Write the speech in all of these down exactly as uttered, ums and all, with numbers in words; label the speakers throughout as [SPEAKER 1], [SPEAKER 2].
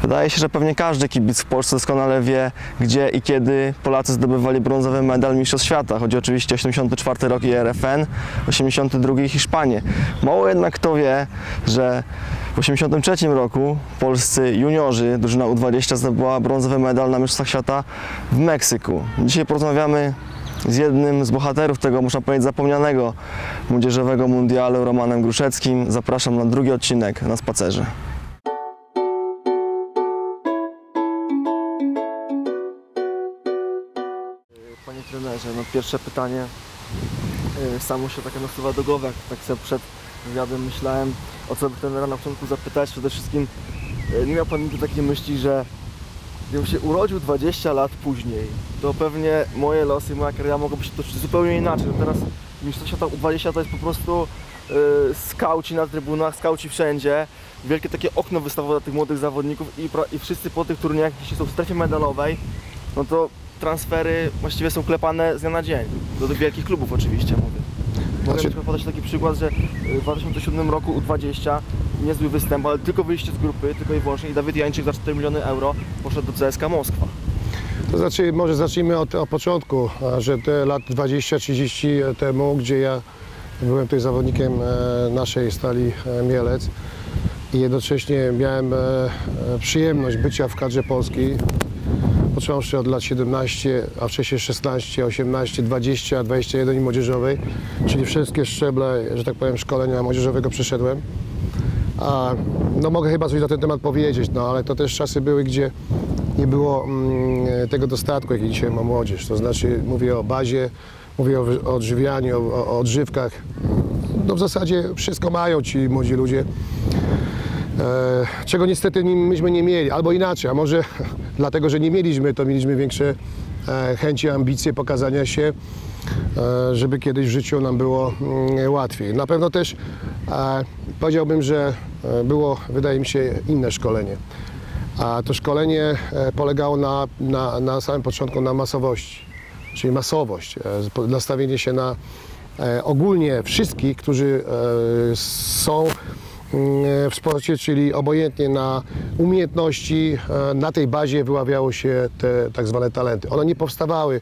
[SPEAKER 1] Wydaje się, że pewnie każdy kibic w Polsce doskonale wie, gdzie i kiedy Polacy zdobywali brązowy medal Mistrzostw Świata. Chodzi oczywiście o osiemdziesiąty czwarty rok i R F N, osiemdziesiąty drugi i Hiszpanię. Mało jednak kto wie, że w osiemdziesiątym trzecim roku polscy juniorzy, drużyna U dwadzieścia, zdobyła brązowy medal na Mistrzostwach Świata w Meksyku. Dzisiaj porozmawiamy z jednym z bohaterów tego, można powiedzieć, zapomnianego młodzieżowego mundialu, Romanem Gruszeckim. Zapraszam na drugi odcinek na spacerze. Panie trenerze, no pierwsze pytanie samo się takie nasuwa do głowy, jak tak sobie przed wywiadem myślałem, o co by trenera na początku zapytać. Przede wszystkim nie miał Pan nigdy takiej myśli, że gdybym się urodził dwadzieścia lat później, to pewnie moje losy, moja kariera mogłaby się toczyć zupełnie inaczej. No teraz Mistrzostwa Świata U dwadzieścia to jest po prostu yy, skauci na trybunach, skauci wszędzie, wielkie takie okno wystawowe dla tych młodych zawodników i, i wszyscy po tych turniejach, jeśli są w strefie medalowej, no to transfery właściwie są klepane z dnia na dzień. Do tych wielkich klubów oczywiście mówię. Mogę znaczy... podać taki przykład, że w dwa tysiące siódmym roku U dwadzieścia niezły występ, ale tylko wyjście z grupy, tylko i wyłącznie, i Dawid Jańczyk za cztery miliony euro poszedł do C S K Moskwa.
[SPEAKER 2] To znaczy, może zacznijmy od, od początku, że te lat dwadzieścia trzydzieści temu, gdzie ja byłem tutaj zawodnikiem naszej Stali Mielec i jednocześnie miałem przyjemność bycia w kadrze polskiej, począwszy od lat siedemnastu, a wcześniej szesnaście, osiemnaście, dwadzieścia, dwadzieścia jeden i młodzieżowej, czyli wszystkie szczeble, że tak powiem, szkolenia młodzieżowego przeszedłem. A, no mogę chyba coś na ten temat powiedzieć, no ale to też czasy były, gdzie nie było mm, tego dostatku, jaki dzisiaj ma młodzież. To znaczy mówię o bazie, mówię o, o odżywianiu, o, o odżywkach. No w zasadzie wszystko mają ci młodzi ludzie, e, czego niestety myśmy nie mieli, albo inaczej, a może dlatego, że nie mieliśmy, to mieliśmy większe e, chęci, ambicje pokazania się, e, żeby kiedyś w życiu nam było mm, łatwiej. Na pewno też e, powiedziałbym, że było, wydaje mi się, inne szkolenie. A to szkolenie polegało na, na, na samym początku na masowości, czyli masowość, nastawienie się na ogólnie wszystkich, którzy są w sporcie, czyli obojętnie na umiejętności, na tej bazie wyławiało się te tak zwane talenty. One nie powstawały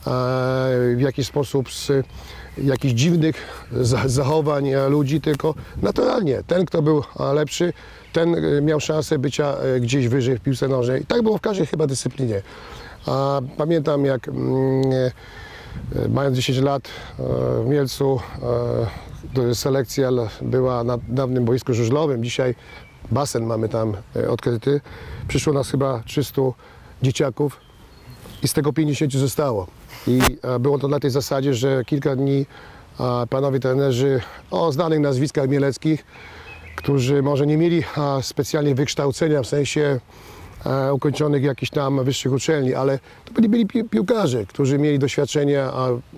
[SPEAKER 2] w jakiś sposób z jakichś dziwnych zachowań ludzi, tylko naturalnie. Ten, kto był lepszy, ten miał szansę bycia gdzieś wyżej w piłce nożnej. I tak było w każdej chyba dyscyplinie. Pamiętam, jak mając dziesięć lat w Mielcu, selekcja była na dawnym boisku żużlowym. Dzisiaj basen mamy tam odkryty. Przyszło nas chyba trzystu dzieciaków i z tego pięćdziesięciu zostało. I było to na tej zasadzie, że kilka dni panowie trenerzy o znanych nazwiskach mieleckich, którzy może nie mieli specjalnie wykształcenia w sensie ukończonych jakichś tam wyższych uczelni, ale to byli, byli pi piłkarze, którzy mieli doświadczenia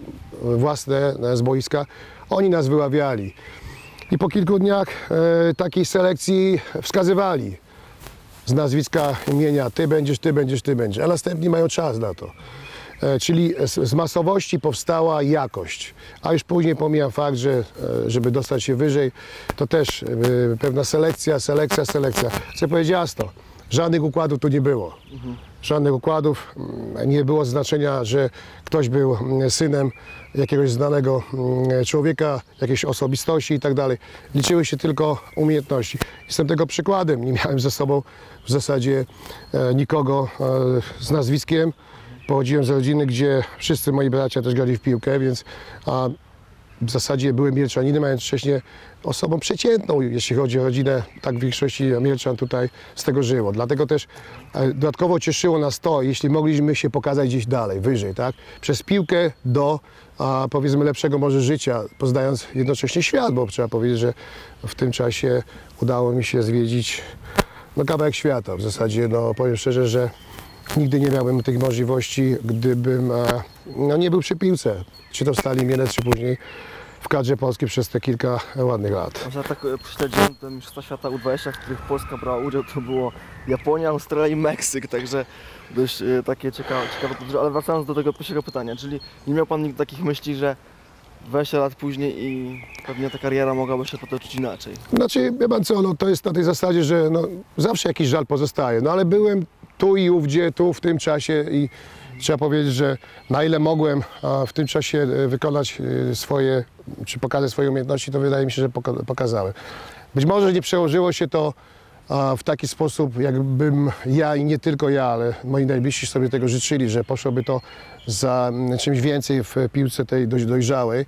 [SPEAKER 2] własne z boiska. Oni nas wyławiali. I po kilku dniach takiej selekcji wskazywali z nazwiska, imienia: ty będziesz, ty będziesz, ty będziesz, a następni mają czas na to. Czyli z masowości powstała jakość, a już później pomijam fakt, że żeby dostać się wyżej, to też pewna selekcja, selekcja, selekcja. Chcę powiedzieć jasno, żadnych układów tu nie było. Żadnych układów, nie było znaczenia, że ktoś był synem jakiegoś znanego człowieka, jakiejś osobistości i tak dalej. Liczyły się tylko umiejętności. Jestem tego przykładem. Nie miałem ze sobą w zasadzie nikogo z nazwiskiem. Pochodziłem z rodziny, gdzie wszyscy moi bracia też grali w piłkę, więc a, w zasadzie byłem mielczaninem, a jednocześnie osobą przeciętną, jeśli chodzi o rodzinę. Tak w większości Mielczan tutaj z tego żyło. Dlatego też e, dodatkowo cieszyło nas to, jeśli mogliśmy się pokazać gdzieś dalej, wyżej, tak? Przez piłkę do a, powiedzmy lepszego może życia, poznając jednocześnie świat, bo trzeba powiedzieć, że w tym czasie udało mi się zwiedzić no, kawałek świata. W zasadzie, no powiem szczerze, że nigdy nie miałbym tych możliwości, gdybym no, nie był przy piłce, czy to w Stali Mielec, czy później w kadrze polskiej przez te kilka ładnych lat.
[SPEAKER 1] Ja tak śledziłem te Mistrzostwa Świata U dwadzieścia, w których Polska brała udział, to było Japonia, Australia i Meksyk, także dość takie ciekawe, ciekawe podróże. Ale wracając do tego pierwszego pytania, czyli nie miał Pan nigdy takich myśli, że dwadzieścia lat później i pewnie ta kariera mogłaby się potoczyć inaczej.
[SPEAKER 2] Znaczy, wie pan co, no to jest na tej zasadzie, że no, zawsze jakiś żal pozostaje, no ale byłem tu i ówdzie, tu w tym czasie i trzeba powiedzieć, że na ile mogłem a, w tym czasie e, wykonać e, swoje, czy pokazać swoje umiejętności, to wydaje mi się, że poka pokazałem. Być może nie przełożyło się to a, w taki sposób, jakbym ja i nie tylko ja, ale moi najbliżsi sobie tego życzyli, że poszłoby to za m, czymś więcej w piłce tej dość dojrzałej.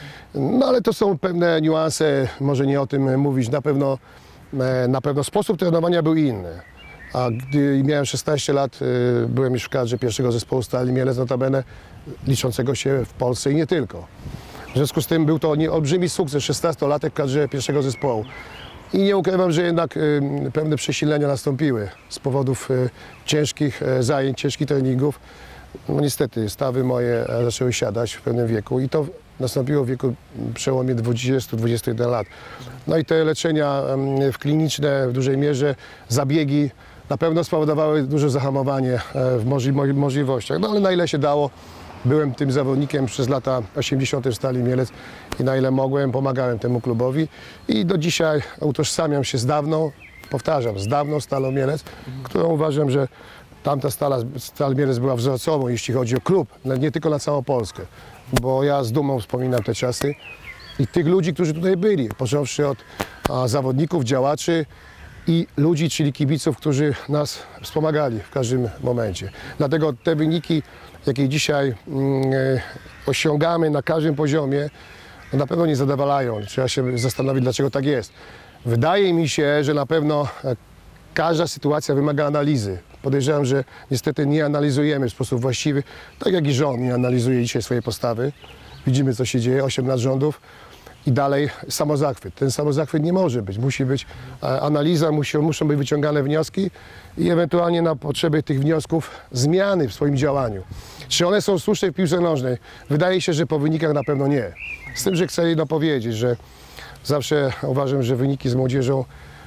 [SPEAKER 2] No ale to są pewne niuanse, może nie o tym mówić, na pewno, e, na pewno sposób trenowania był inny. A gdy miałem szesnaście lat, e, byłem już w kadrze pierwszego zespołu Stali Mielec, notabene liczącego się w Polsce i nie tylko. W związku z tym był to nie, olbrzymi sukces, szesnastolatek w kadrze pierwszego zespołu. I nie ukrywam, że jednak e, pewne przesilenia nastąpiły z powodów e, ciężkich e, zajęć, ciężkich treningów. No niestety stawy moje e, zaczęły siadać w pewnym wieku i to nastąpiło w wieku przełomie dwudziestu do dwudziestu jeden lat. No i te leczenia em, w kliniczne w dużej mierze, zabiegi na pewno spowodowały duże zahamowanie e, w możli mo możliwościach. No ale na ile się dało, byłem tym zawodnikiem przez lata osiemdziesiąte w Stali Mielec i na ile mogłem, pomagałem temu klubowi i do dzisiaj utożsamiam się z dawną, powtarzam, z dawną Stalą Mielec, którą uważam, że tamta Stala, Stal Mielec była wzorcową, jeśli chodzi o klub, nie tylko na całą Polskę, bo ja z dumą wspominam te czasy i tych ludzi, którzy tutaj byli, począwszy od a, zawodników, działaczy i ludzi, czyli kibiców, którzy nas wspomagali w każdym momencie. Dlatego te wyniki, jakie dzisiaj mm, osiągamy na każdym poziomie, no na pewno nie zadowalają. Trzeba się zastanowić, dlaczego tak jest. Wydaje mi się, że na pewno każda sytuacja wymaga analizy. Podejrzewam, że niestety nie analizujemy w sposób właściwy, tak jak i rząd nie analizuje dzisiaj swojej postawy. Widzimy, co się dzieje, osiem lat rządów i dalej samozachwyt. Ten samozachwyt nie może być. Musi być analiza, musi, muszą być wyciągane wnioski i ewentualnie na potrzeby tych wniosków zmiany w swoim działaniu. Czy one są słuszne w piłce nożnej? Wydaje się, że po wynikach na pewno nie. Z tym, że chcę jedno powiedzieć, że zawsze uważam, że wyniki z młodzieżą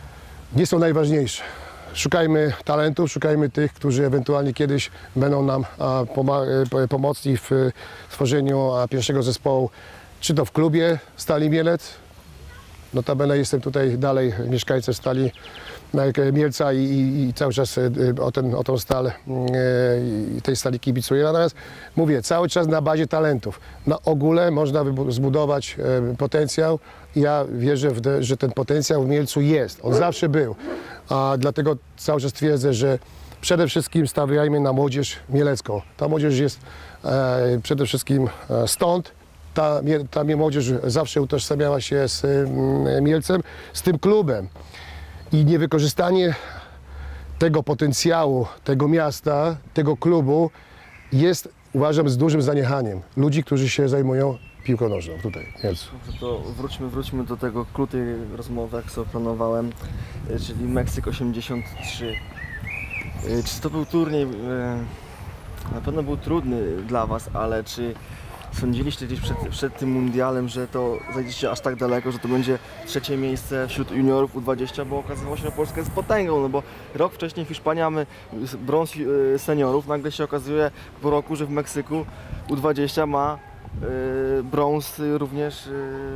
[SPEAKER 2] nie są najważniejsze. Szukajmy talentów, szukajmy tych, którzy ewentualnie kiedyś będą nam a, pomocni w tworzeniu a, pierwszego zespołu, czy to w klubie Stali Mielec. Notabene jestem tutaj dalej mieszkańcem Stali Mielca i, i, i cały czas o, ten, o tą stal i tej stali kibicuję. Natomiast mówię, cały czas na bazie talentów. Na ogóle można zbudować potencjał. Ja wierzę, w te, że ten potencjał w Mielcu jest. On zawsze był. A dlatego cały czas twierdzę, że przede wszystkim stawiajmy na młodzież mielecką. Ta młodzież jest e, przede wszystkim stąd. Ta, ta młodzież zawsze utożsamiała się z e, Mielcem, z tym klubem. I niewykorzystanie tego potencjału, tego miasta, tego klubu jest, uważam, z dużym zaniechaniem ludzi, którzy się zajmują piłką nożną tutaj w Mielcu.
[SPEAKER 1] To wróćmy, wróćmy do tego clou tej rozmowy, jak sobie planowałem, czyli Meksyk osiemdziesiąt trzy. Czy to był turniej, na pewno był trudny dla Was, ale czy sądziliście gdzieś przed, przed tym mundialem, że to zajdziecie aż tak daleko, że to będzie trzecie miejsce wśród juniorów U dwadzieścia, bo okazało się, że Polska jest potęgą, no bo rok wcześniej Hiszpania mamy brąz seniorów, nagle się okazuje po roku, że w Meksyku U dwadzieścia ma y, brąz również y,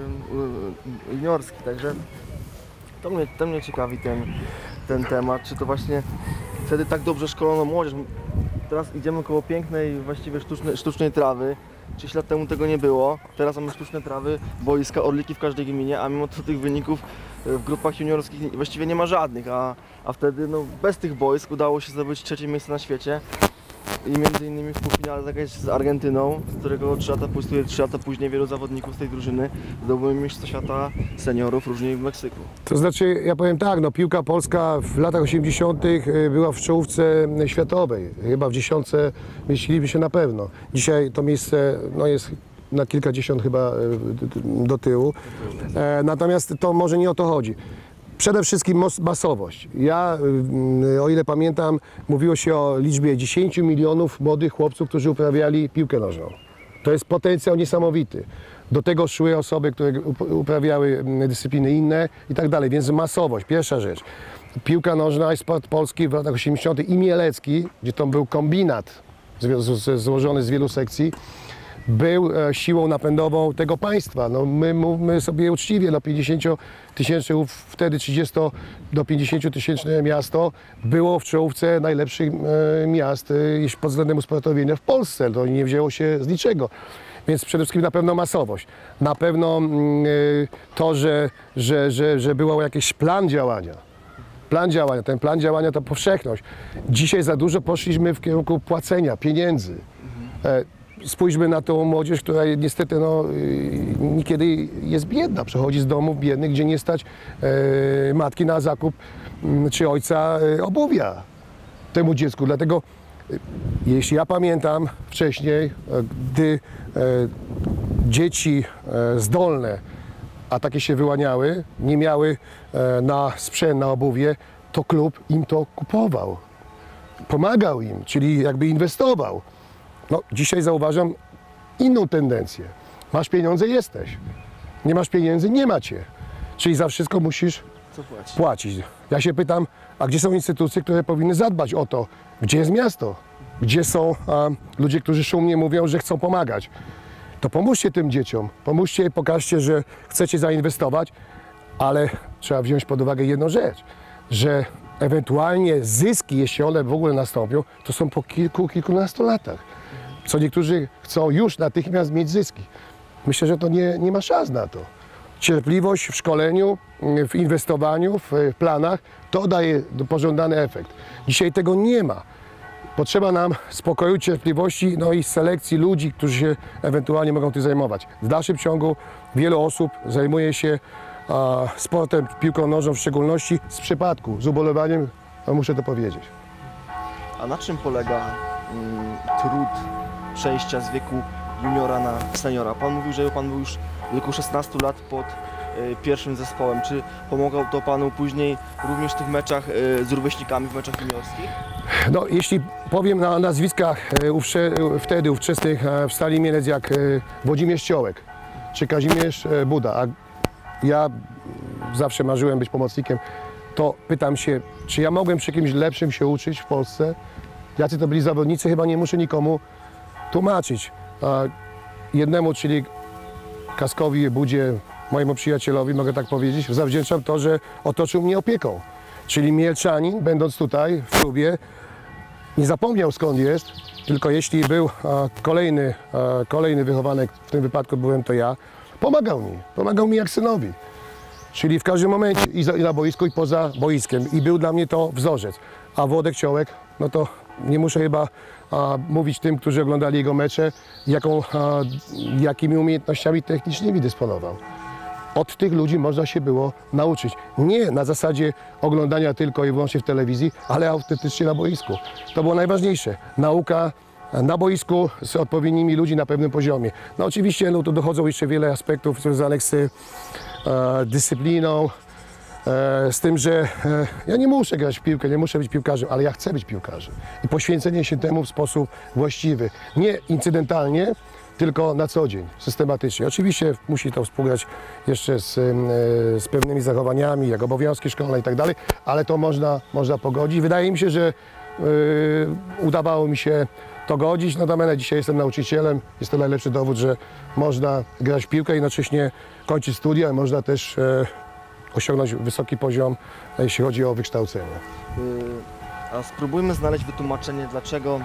[SPEAKER 1] y, juniorski, także to mnie, to mnie ciekawi ten, ten temat, czy to właśnie wtedy tak dobrze szkolono młodzież. Teraz idziemy koło pięknej, właściwie sztucznej, sztucznej trawy. Sześć lat temu tego nie było, teraz mamy sztuczne trawy, boiska, orliki w każdej gminie, a mimo to tych wyników w grupach juniorskich właściwie nie ma żadnych, a, a wtedy no, bez tych boisk udało się zdobyć trzecie miejsce na świecie i między innymi w półfinale zagrać z Argentyną, z którego trzy lata, trzy lata później wielu zawodników z tej drużyny zdobyło mistrzostwo świata seniorów różnie w Meksyku.
[SPEAKER 2] To znaczy, ja powiem tak, no piłka polska w latach osiemdziesiątych była w czołówce światowej, chyba w dziesiątce mieściliśmy się na pewno. Dzisiaj to miejsce no, jest na kilkadziesiąt chyba do tyłu, e, natomiast to może nie o to chodzi. Przede wszystkim masowość. Ja, o ile pamiętam, mówiło się o liczbie dziesięciu milionów młodych chłopców, którzy uprawiali piłkę nożną. To jest potencjał niesamowity. Do tego szły osoby, które uprawiały dyscypliny inne i tak dalej, więc masowość, pierwsza rzecz. Piłka nożna i sport polski w latach osiemdziesiątych i mielecki, gdzie to był kombinat złożony z wielu sekcji, był e, siłą napędową tego państwa. No, my mówmy sobie uczciwie, no pięćdziesięciotysięczne, wtedy trzydziesto do pięćdziesięciotysięczne miasto było w czołówce najlepszych e, miast, e, jeśli pod względem usportowienia w Polsce. To nie wzięło się z niczego. Więc przede wszystkim na pewno masowość, na pewno mm, to, że, że, że, że był jakiś plan działania. Plan działania, ten plan działania to powszechność. Dzisiaj za dużo poszliśmy w kierunku płacenia, pieniędzy. E, spójrzmy na tą młodzież, która niestety no, niekiedy jest biedna, przechodzi z domów biednych, gdzie nie stać e, matki na zakup m, czy ojca e, obuwia temu dziecku. Dlatego jeśli ja pamiętam wcześniej, e, gdy e, dzieci e, zdolne, a takie się wyłaniały, nie miały e, na sprzęt, na obuwie, to klub im to kupował. Pomagał im, czyli jakby inwestował. No, dzisiaj zauważam inną tendencję. Masz pieniądze, jesteś. Nie masz pieniędzy, nie macie. Czyli za wszystko musisz
[SPEAKER 1] Co płaci?
[SPEAKER 2] płacić. Ja się pytam, a gdzie są instytucje, które powinny zadbać o to? Gdzie jest miasto? Gdzie są a, ludzie, którzy szumnie mówią, że chcą pomagać? To pomóżcie tym dzieciom, pomóżcie, pokażcie, że chcecie zainwestować, ale trzeba wziąć pod uwagę jedną rzecz, że ewentualnie zyski, jeśli one w ogóle nastąpią, to są po kilku, kilkunastu latach. Co niektórzy chcą już natychmiast mieć zyski. Myślę, że to nie, nie ma szans na to. Cierpliwość w szkoleniu, w inwestowaniu, w planach, to daje pożądany efekt. Dzisiaj tego nie ma. Potrzeba nam spokoju, cierpliwości, no i selekcji ludzi, którzy się ewentualnie mogą tym zajmować. W dalszym ciągu wiele osób zajmuje się a, sportem, piłką nożną w szczególności z przypadku, z ubolewaniem, no muszę to powiedzieć.
[SPEAKER 1] A na czym polega mm, trud przejścia z wieku juniora na seniora? Pan mówił, że pan był już w wieku szesnastu lat pod y, pierwszym zespołem. Czy pomogło to panu później również w tych meczach y, z rówieśnikami, w meczach juniorskich?
[SPEAKER 2] No, jeśli powiem na nazwiskach e, ówcze, wtedy ówczesnych e, w Stali Mielec, jak e, Włodzimierz Ciołek czy Kazimierz e, Buda, a ja zawsze marzyłem być pomocnikiem, to pytam się, czy ja mogłem przy kimś lepszym się uczyć w Polsce? Jacy to byli zawodnicy? Chyba nie muszę nikomu tłumaczyć. A jednemu, czyli Kaskowi Budzie, mojemu przyjacielowi, mogę tak powiedzieć, zawdzięczam to, że otoczył mnie opieką. Czyli Mielczanin, będąc tutaj w klubie, nie zapomniał skąd jest, tylko jeśli był a, kolejny, a, kolejny wychowanek, w tym wypadku byłem to ja, pomagał mi, pomagał mi jak synowi. Czyli w każdym momencie i, za, i na boisku, i poza boiskiem. I był dla mnie to wzorzec. A Włodek Ciołek, no to nie muszę chyba a, mówić tym, którzy oglądali jego mecze, jaką, a, jakimi umiejętnościami technicznymi dysponował. Od tych ludzi można się było nauczyć. Nie na zasadzie oglądania tylko i wyłącznie w telewizji, ale autentycznie na boisku. To było najważniejsze. Nauka na boisku z odpowiednimi ludźmi na pewnym poziomie. No oczywiście no, tu dochodzą jeszcze wiele aspektów związanych z e, dyscypliną, e, z tym, że e, ja nie muszę grać w piłkę, nie muszę być piłkarzem, ale ja chcę być piłkarzem. I poświęcenie się temu w sposób właściwy. Nie incydentalnie, tylko na co dzień, systematycznie. Oczywiście musi to współgrać jeszcze z, z pewnymi zachowaniami, jak obowiązki szkolne i tak dalej, ale to można, można pogodzić. Wydaje mi się, że yy, udawało mi się to godzić. Notabene dzisiaj jestem nauczycielem. Jest to najlepszy dowód, że można grać w piłkę i jednocześnie kończyć studia, można też yy, osiągnąć wysoki poziom, jeśli chodzi o wykształcenie.
[SPEAKER 1] Yy, a spróbujmy znaleźć wytłumaczenie, dlaczego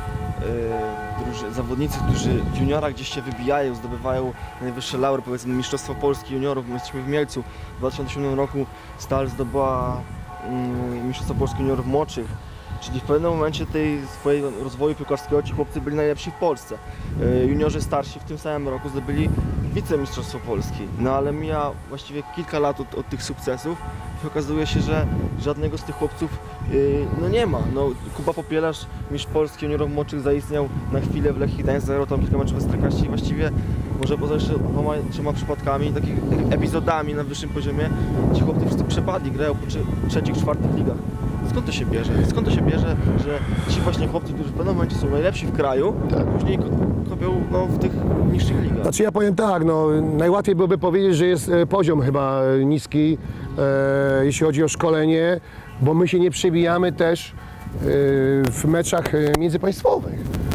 [SPEAKER 1] Yy, zawodnicy, którzy w juniorach gdzieś się wybijają, zdobywają najwyższe laury, powiedzmy Mistrzostwo Polski juniorów. My jesteśmy w Mielcu. W dwa tysiące siódmym roku Stal zdobyła yy, Mistrzostwo Polski juniorów młodszych. Czyli w pewnym momencie tej swojego rozwoju piłkarskiego ci chłopcy byli najlepsi w Polsce. Yy, juniorzy starsi w tym samym roku zdobyli wicemistrzostwo Polski. No ale mija właściwie kilka lat od, od tych sukcesów i okazuje się, że żadnego z tych chłopców yy, no nie ma. No, Kuba Popielarz, mistrz Polski juniorów młodszych, zaistniał na chwilę w Lechii Gdańsk, zagrał tam kilka meczów w Ekstraklasie i właściwie może poza jeszcze dwoma, trzema przypadkami, takich epizodami na wyższym poziomie, ci chłopcy wszyscy przepadli, grają po trzecich, czwartych ligach. Skąd to się bierze? Skąd to się bierze, że ci właśnie chłopcy, którzy w pewnym momencie są najlepsi w kraju, tak, później kopią no, w tych niższych ligach?
[SPEAKER 2] Znaczy ja powiem tak, no, najłatwiej byłoby powiedzieć, że jest poziom chyba niski, e, jeśli chodzi o szkolenie, bo my się nie przebijamy też e, w meczach międzypaństwowych.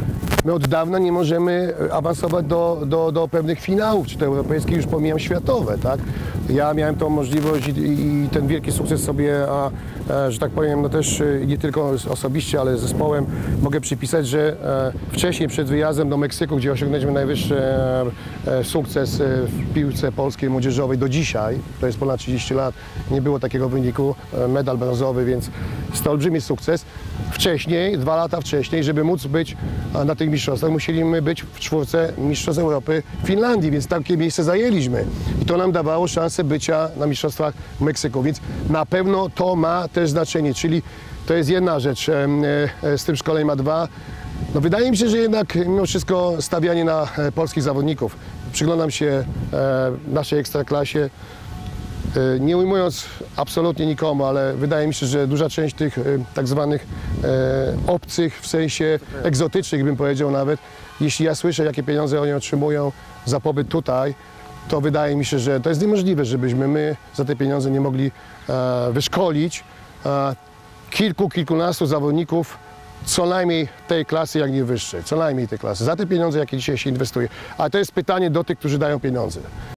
[SPEAKER 2] My od dawna nie możemy awansować do, do, do pewnych finałów, czy to europejskie, już pomijam światowe, tak? Ja miałem tą możliwość i, i ten wielki sukces sobie, a, a, że tak powiem, no też nie tylko osobiście, ale z zespołem mogę przypisać, że e, wcześniej przed wyjazdem do Meksyku, gdzie osiągnęliśmy najwyższy e, e, sukces w piłce polskiej młodzieżowej do dzisiaj, to jest ponad trzydzieści lat, nie było takiego wyniku, e, medal brązowy, więc jest to olbrzymi sukces. Wcześniej, dwa lata wcześniej, żeby móc być na tych mistrzostwach, musieliśmy być w czwórce mistrzostw Europy w Finlandii, więc takie miejsce zajęliśmy. I to nam dawało szansę bycia na mistrzostwach w Meksyku, więc na pewno to ma też znaczenie, czyli to jest jedna rzecz, z tym szkoleniem, a dwa, no wydaje mi się, że jednak mimo wszystko stawianie na polskich zawodników. Przyglądam się naszej ekstraklasie, nie ujmując absolutnie nikomu, ale wydaje mi się, że duża część tych tak zwanych obcych, w sensie egzotycznych bym powiedział nawet, jeśli ja słyszę, jakie pieniądze oni otrzymują za pobyt tutaj, to wydaje mi się, że to jest niemożliwe, żebyśmy my za te pieniądze nie mogli wyszkolić kilku, kilkunastu zawodników co najmniej tej klasy, jak nie wyższej, co najmniej tej klasy, za te pieniądze, jakie dzisiaj się inwestuje. Ale to jest pytanie do tych, którzy dają pieniądze.